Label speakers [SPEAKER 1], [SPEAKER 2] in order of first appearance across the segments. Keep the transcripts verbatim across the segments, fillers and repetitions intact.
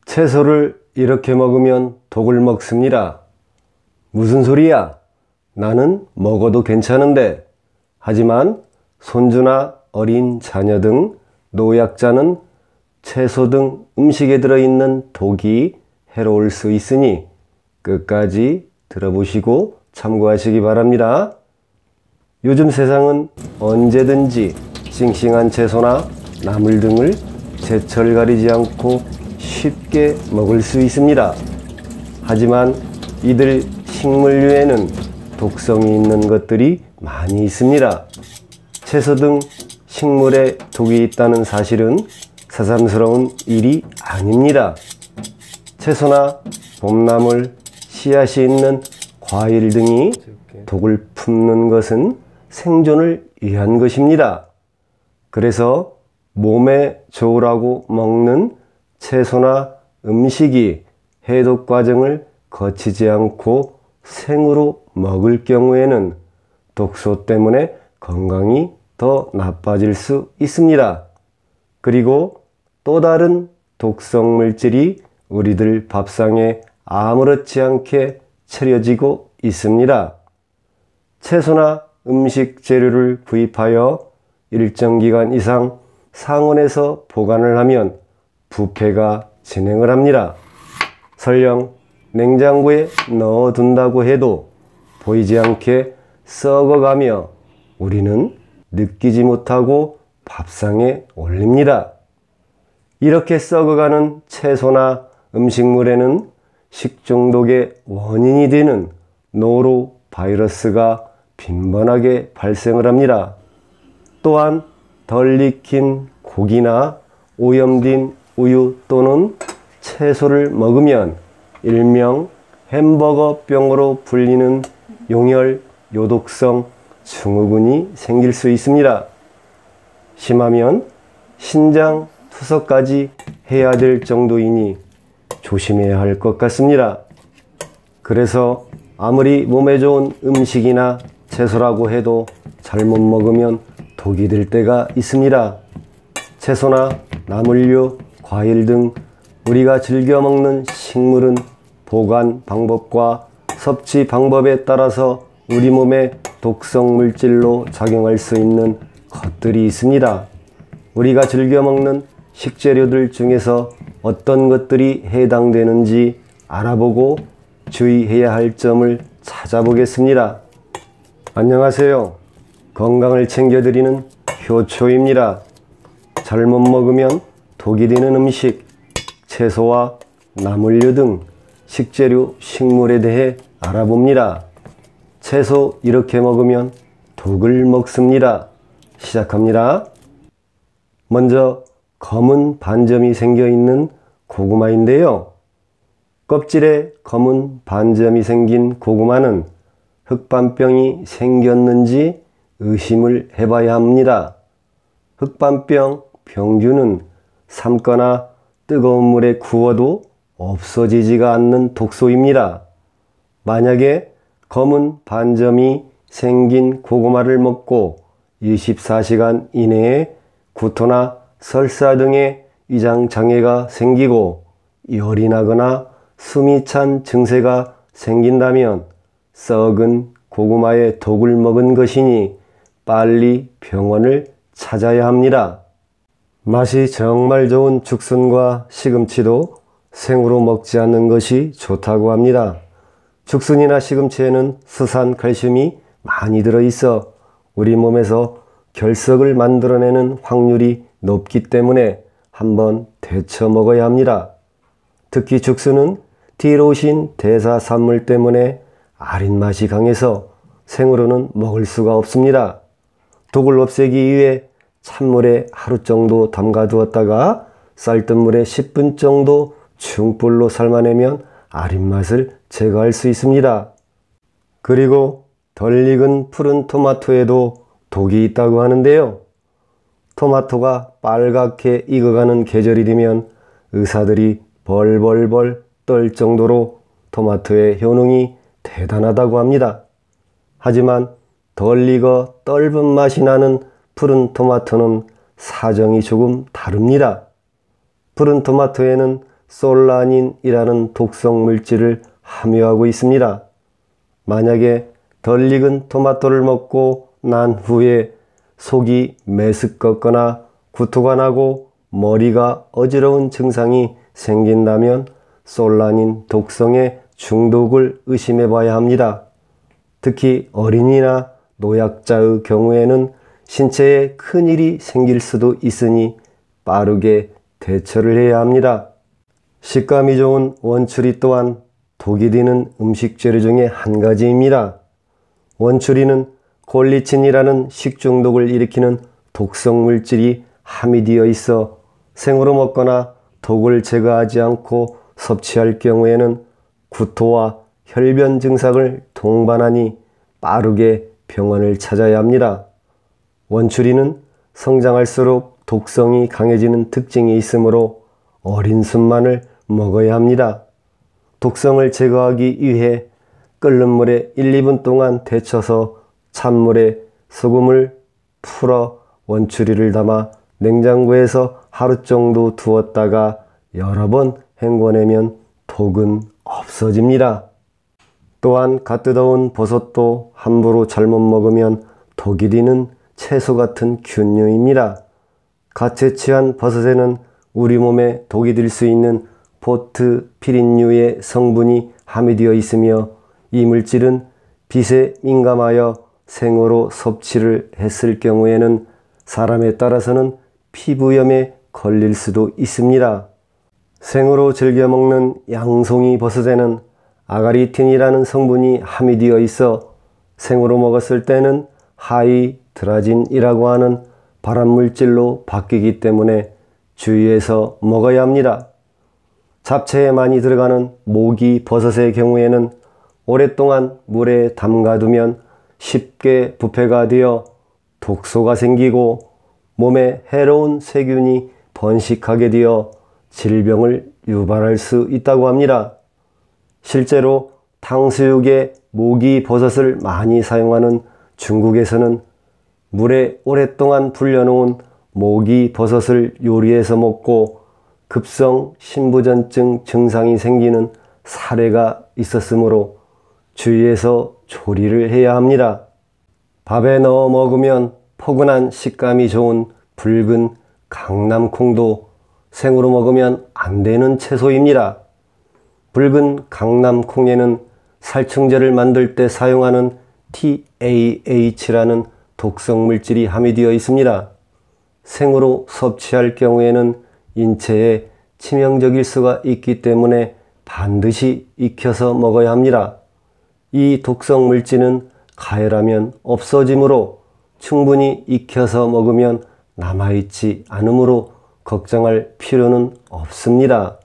[SPEAKER 1] 채소를 이렇게 먹으면 독을 먹습니다. 무슨 소리야? 나는 먹어도 괜찮은데. 하지만 손주나 어린 자녀 등 노약자는 채소 등 음식에 들어있는 독이 해로울 수 있으니 끝까지 들어보시고 참고하시기 바랍니다. 요즘 세상은 언제든지 싱싱한 채소나 나물 등을 제철 가리지 않고 쉽게 먹을 수 있습니다. 하지만 이들 식물류에는 독성이 있는 것들이 많이 있습니다. 채소 등 식물에 독이 있다는 사실은 새삼스러운 일이 아닙니다. 채소나 봄나물, 씨앗이 있는 과일 등이 독을 품는 것은 생존을 위한 것입니다. 그래서 몸에 좋으라고 먹는 채소나 음식이 해독 과정을 거치지 않고 생으로 먹을 경우에는 독소 때문에 건강이 더 나빠질 수 있습니다. 그리고 또 다른 독성 물질이 우리들 밥상에 아무렇지 않게 차려지고 있습니다. 채소나 음식 재료를 구입하여 일정 기간 이상 상온에서 보관을 하면 부패가 진행을 합니다. 설령 냉장고에 넣어둔다고 해도 보이지 않게 썩어가며 우리는 느끼지 못하고 밥상에 올립니다. 이렇게 썩어가는 채소나 음식물에는 식중독의 원인이 되는 노로 바이러스가 빈번하게 발생을 합니다. 또한 덜 익힌 고기나 오염된 우유 또는 채소를 먹으면 일명 햄버거병으로 불리는 용혈 요독성 증후군이 생길 수 있습니다. 심하면 신장 투석까지 해야 될 정도이니 조심해야 할 것 같습니다. 그래서 아무리 몸에 좋은 음식이나 채소라고 해도 잘못 먹으면 독이 될 때가 있습니다. 채소나 나물류, 과일 등 우리가 즐겨 먹는 식물은 보관 방법과 섭취 방법에 따라서 우리 몸에 독성 물질로 작용할 수 있는 것들이 있습니다. 우리가 즐겨 먹는 식재료들 중에서 어떤 것들이 해당되는지 알아보고 주의해야 할 점을 찾아보겠습니다. 안녕하세요. 건강을 챙겨드리는 효초입니다. 잘못 먹으면 독이 되는 음식, 채소와 나물류 등 식재료, 식물에 대해 알아봅니다. 채소 이렇게 먹으면 독을 먹습니다. 시작합니다. 먼저 검은 반점이 생겨 있는 고구마인데요. 껍질에 검은 반점이 생긴 고구마는 흑반병이 생겼는지 의심을 해봐야 합니다. 흑반병 병균은 삶거나 뜨거운 물에 구워도 없어지지가 않는 독소입니다. 만약에 검은 반점이 생긴 고구마를 먹고 이십사 시간 이내에 구토나 설사 등의 위장장애가 생기고 열이 나거나 숨이 찬 증세가 생긴다면 썩은 고구마에 독을 먹은 것이니 빨리 병원을 찾아야 합니다. 맛이 정말 좋은 죽순과 시금치도 생으로 먹지 않는 것이 좋다고 합니다. 죽순이나 시금치에는 스산 칼슘이 많이 들어있어 우리 몸에서 결석을 만들어내는 확률이 높기 때문에 한번 데쳐 먹어야 합니다. 특히 죽순은 티로신 대사산물 때문에 아린 맛이 강해서 생으로는 먹을 수가 없습니다. 독을 없애기 위해 찬물에 하루 정도 담가 두었다가 쌀뜨물에 십 분 정도 중불로 삶아내면 아린 맛을 제거할 수 있습니다. 그리고 덜 익은 푸른 토마토에도 독이 있다고 하는데요. 토마토가 빨갛게 익어가는 계절이 되면 의사들이 벌벌벌 떨 정도로 토마토의 효능이 대단하다고 합니다. 하지만 덜 익어 떫은 맛이 나는 푸른 토마토는 사정이 조금 다릅니다. 푸른 토마토에는 솔라닌이라는 독성 물질을 함유하고 있습니다. 만약에 덜 익은 토마토를 먹고 난 후에 속이 메스껍거나 구토가 나고 머리가 어지러운 증상이 생긴다면 솔라닌 독성에 중독을 의심해 봐야 합니다. 특히 어린이나 노약자의 경우에는 신체에 큰일이 생길 수도 있으니 빠르게 대처를 해야 합니다. 식감이 좋은 원추리 또한 독이 되는 음식 재료 중에 한 가지입니다. 원추리는 콜리친이라는 식중독을 일으키는 독성 물질이 함유되어 있어 생으로 먹거나 독을 제거하지 않고 섭취할 경우에는 구토와 혈변 증상을 동반하니 빠르게 병원을 찾아야 합니다. 원추리는 성장할수록 독성이 강해지는 특징이 있으므로 어린 순만을 먹어야 합니다. 독성을 제거하기 위해 끓는 물에 일, 이 분 동안 데쳐서 찬물에 소금을 풀어 원추리를 담아 냉장고에서 하루 정도 두었다가 여러 번 헹궈내면 독은 없어집니다. 또한 갓 뜯어온 버섯도 함부로 잘못 먹으면 독이 되는 채소 같은 균류입니다. 갓 채취한 버섯에는 우리 몸에 독이 될 수 있는 포트피린류의 성분이 함유되어 있으며 이 물질은 빛에 민감하여 생으로 섭취를 했을 경우에는 사람에 따라서는 피부염에 걸릴 수도 있습니다. 생으로 즐겨 먹는 양송이 버섯에는 아가리틴이라는 성분이 함유되어 있어 생으로 먹었을 때는 하이드라진이라고 하는 발암물질로 바뀌기 때문에 주의해서 먹어야 합니다. 잡채에 많이 들어가는 모기 버섯의 경우에는 오랫동안 물에 담가두면 쉽게 부패가 되어 독소가 생기고 몸에 해로운 세균이 번식하게 되어 질병을 유발할 수 있다고 합니다. 실제로 탕수육에 모기 버섯을 많이 사용하는 중국에서는 물에 오랫동안 불려놓은 모기 버섯을 요리해서 먹고 급성 신부전증 증상이 생기는 사례가 있었으므로 주의해서 조리를 해야 합니다. 밥에 넣어 먹으면 포근한 식감이 좋은 붉은 강남콩도 생으로 먹으면 안 되는 채소입니다. 붉은 강남콩에는 살충제를 만들 때 사용하는 티 에이 에이치라는 독성 물질이 함유되어 있습니다. 생으로 섭취할 경우에는 인체에 치명적일 수가 있기 때문에 반드시 익혀서 먹어야 합니다. 이 독성 물질은 가열하면 없어지므로 충분히 익혀서 먹으면 남아있지 않으므로 걱정할 필요는 없습니다.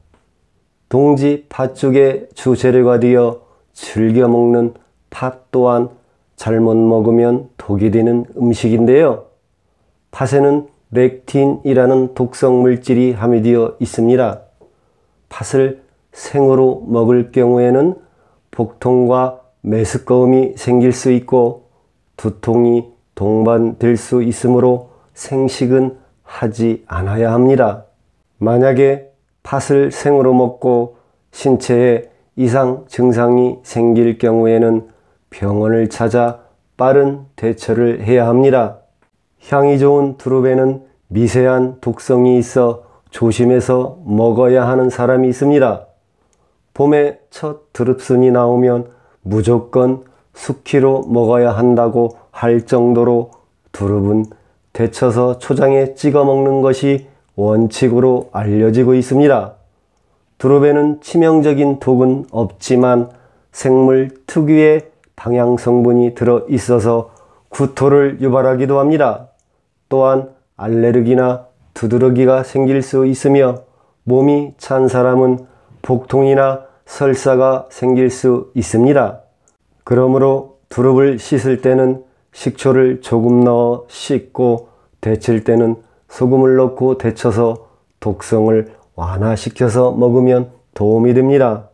[SPEAKER 1] 동지 팥죽의 주재료가 되어 즐겨 먹는 팥 또한 잘못 먹으면 독이 되는 음식인데요. 팥에는 렉틴이라는 독성 물질이 함유되어 있습니다. 팥을 생으로 먹을 경우에는 복통과 메스꺼움이 생길 수 있고 두통이 동반될 수 있으므로 생식은 하지 않아야 합니다. 만약에 팥을 생으로 먹고 신체에 이상 증상이 생길 경우에는 병원을 찾아 빠른 대처를 해야 합니다. 향이 좋은 두릅에는 미세한 독성이 있어 조심해서 먹어야 하는 사람이 있습니다. 봄에 첫 두릅순이 나오면 무조건 숙취로 먹어야 한다고 할 정도로 두릅은 데쳐서 초장에 찍어 먹는 것이 원칙으로 알려지고 있습니다. 두릅에는 치명적인 독은 없지만 생물 특유의 방향 성분이 들어 있어서 구토를 유발하기도 합니다. 또한 알레르기나 두드러기가 생길 수 있으며 몸이 찬 사람은 복통이나 설사가 생길 수 있습니다. 그러므로 두릅을 씻을 때는 식초를 조금 넣어 씻고 데칠 때는 소금을 넣고 데쳐서 독성을 완화시켜서 먹으면 도움이 됩니다.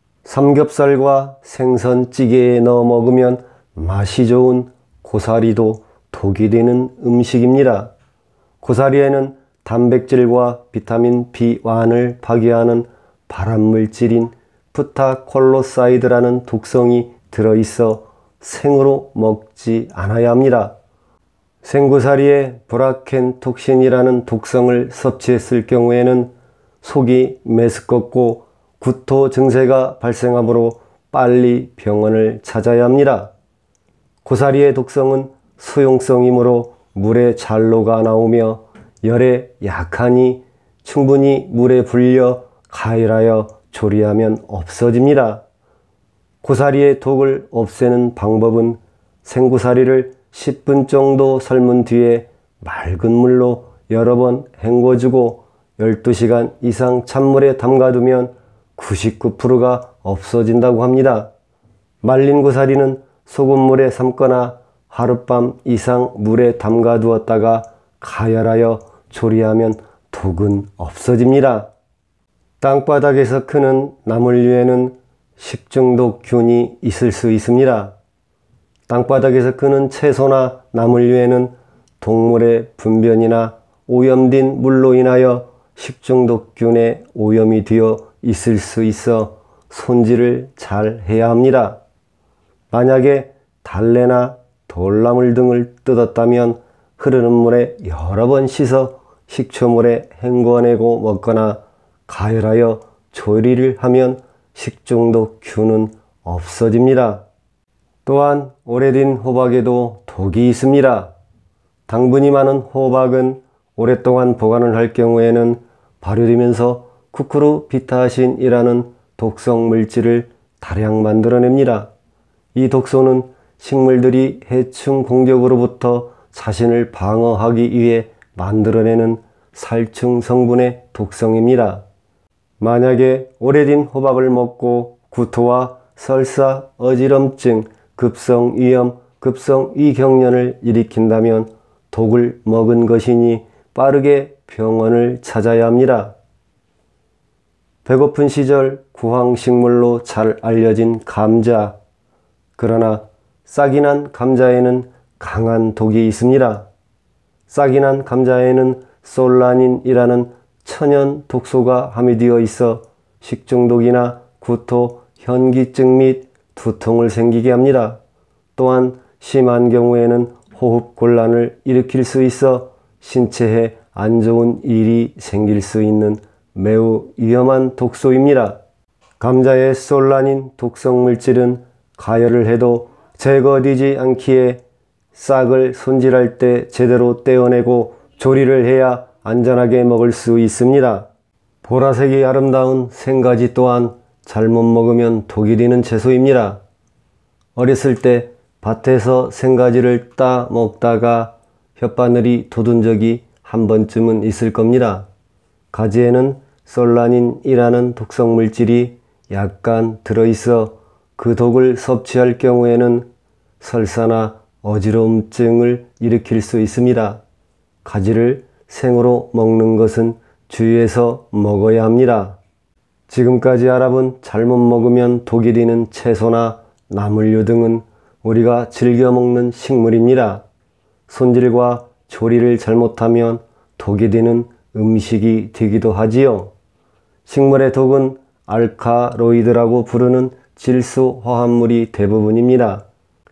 [SPEAKER 1] 삼겹살과 생선찌개에 넣어 먹으면 맛이 좋은 고사리도 독이 되는 음식입니다. 고사리에는 단백질과 비타민 비원을 파괴하는 발암물질인 프타콜로사이드라는 독성이 들어있어 생으로 먹지 않아야 합니다. 생구사리에 브라켄톡신이라는 독성을 섭취했을 경우에는 속이 메스껍고 구토 증세가 발생하므로 빨리 병원을 찾아야 합니다. 고사리의 독성은 수용성이므로 물에 잘 녹아 나오며 열에 약하니 충분히 물에 불려 가열하여 조리하면 없어집니다. 고사리의 독을 없애는 방법은 생고사리를 십 분 정도 삶은 뒤에 맑은 물로 여러 번 헹궈주고 열두 시간 이상 찬물에 담가두면 구십구 퍼센트가 없어진다고 합니다. 말린 고사리는 소금물에 삶거나 하룻밤 이상 물에 담가 두었다가 가열하여 조리하면 독은 없어집니다. 땅바닥에서 크는 나물류에는 식중독균이 있을 수 있습니다. 땅바닥에서 크는 채소나 나물류에는 동물의 분변이나 오염된 물로 인하여 식중독균에 오염이 되어 있을 수 있어 손질을 잘 해야 합니다. 만약에 달래나 돌나물 등을 뜯었다면 흐르는 물에 여러 번 씻어 식초물에 헹궈내고 먹거나 가열하여 조리를 하면 식중독균은 없어집니다. 또한 오래된 호박에도 독이 있습니다. 당분이 많은 호박은 오랫동안 보관을 할 경우에는 발효되면서 쿠쿠르비타신이라는 독성 물질을 다량 만들어냅니다. 이 독소는 식물들이 해충 공격으로부터 자신을 방어하기 위해 만들어내는 살충 성분의 독성입니다. 만약에 오래된 호박을 먹고 구토와 설사, 어지럼증, 급성위염, 급성위경련을 일으킨다면 독을 먹은 것이니 빠르게 병원을 찾아야 합니다. 배고픈 시절 구황식물로 잘 알려진 감자. 그러나 싹이 난 감자에는 강한 독이 있습니다. 싹이 난 감자에는 솔라닌이라는 천연 독소가 함유되어 있어 식중독이나 구토, 현기증 및 두통을 생기게 합니다. 또한 심한 경우에는 호흡곤란을 일으킬 수 있어 신체에 안 좋은 일이 생길 수 있는 매우 위험한 독소입니다. 감자의 솔라닌 독성 물질은 가열을 해도 제거되지 않기에 싹을 손질할 때 제대로 떼어내고 조리를 해야 안전하게 먹을 수 있습니다. 보라색이 아름다운 생가지 또한 잘못 먹으면 독이 되는 채소입니다. 어렸을 때 밭에서 생가지를 따 먹다가 혓바늘이 돋은 적이 한 번쯤은 있을 겁니다. 가지에는 솔라닌이라는 독성 물질이 약간 들어있어 그 독을 섭취할 경우에는 설사나 어지러움증을 일으킬 수 있습니다. 가지를 생으로 먹는 것은 주의해서 먹어야 합니다. 지금까지 알아본 잘못 먹으면 독이 되는 채소나 나물류 등은 우리가 즐겨 먹는 식물입니다. 손질과 조리를 잘못하면 독이 되는 음식이 되기도 하지요. 식물의 독은 알카로이드라고 부르는 질소 화합물이 대부분입니다.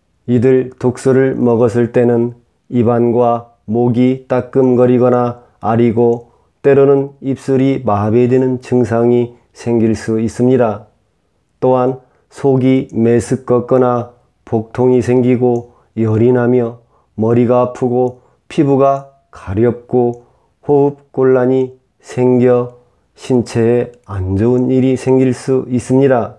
[SPEAKER 1] 이들 독소를 먹었을 때는 입안과 목이 따끔거리거나 아리고 때로는 입술이 마비되는 증상이 생길 수 있습니다. 또한 속이 메스껍거나 복통이 생기고 열이 나며 머리가 아프고 피부가 가렵고 호흡곤란이 생겨 신체에 안 좋은 일이 생길 수 있습니다.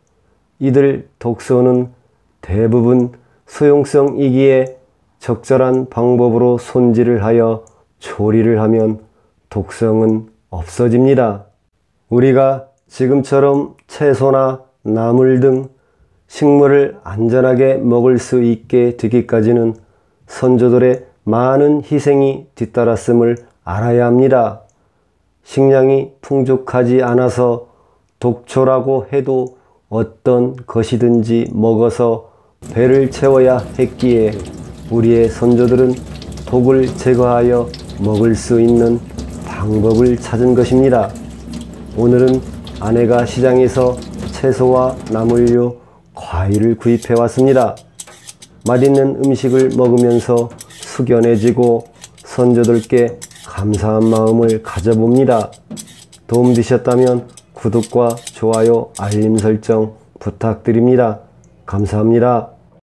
[SPEAKER 1] 이들 독소는 대부분 수용성이기에 적절한 방법으로 손질을 하여 조리를 하면 독성은 없어집니다. 우리가 지금처럼 채소나 나물 등 식물을 안전하게 먹을 수 있게 되기까지는 선조들의 많은 희생이 뒤따랐음을 알아야 합니다. 식량이 풍족하지 않아서 독초라고 해도 어떤 것이든지 먹어서 배를 채워야 했기에 우리의 선조들은 독을 제거하여 먹을 수 있는 방법을 찾은 것입니다. 오늘은 아내가 시장에서 채소와 나물류, 과일을 구입해 왔습니다. 맛있는 음식을 먹으면서 숙연해지고 선조들께 감사한 마음을 가져봅니다. 도움되셨다면 구독과 좋아요, 알림 설정 부탁드립니다. 감사합니다.